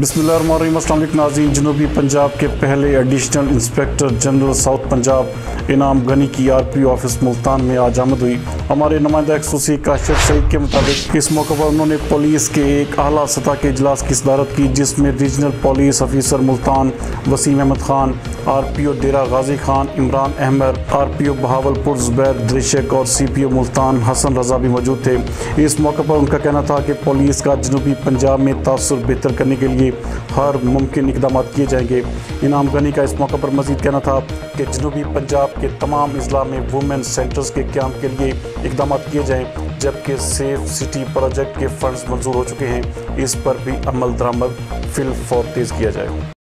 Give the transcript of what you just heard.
बिस्मिल्लाहिर्रहमानिर्रहीम। अस्सलाम वालेकुम नाज़रीन। जनूबी पंजाब के पहले additional inspector general south Punjab Inam Ghani की RPO ऑफिस मुल्तान में आज आमद हुई। हमारे नुमाइंदा एक्सक्लूसिव काशिफ सईद के मुताबिक इस मौके पर उन्होंने पुलिस के एक आला सतह के इजलास की सदारत की, जिसमें regional police officer Multan Waseem Ahmed Khan, RPO Dera Ghazi Khan Imran Ahmed, RPO Bahawalpur Zubair Darishak और CPO मुल्तान हसन रजा भी मौजूद थे। इस मौके पर उनका कहना था कि पुलिस का जनूबी पंजाब में तासुर बेहतर करने के लिए हर मुमकिन इकदाम किए जाएंगे। इनाम गनी का इस मौके पर मजीद कहना था कि जनूबी पंजाब के तमाम अजला में वुमेन सेंटर्स के क़याम के लिए इकदाम किए जाएँ, जबकि सेफ सिटी प्रोजेक्ट के फंड्स मंजूर हो चुके हैं। इस पर भी अमल दरामद फिल फौर तेज़ किया जाए।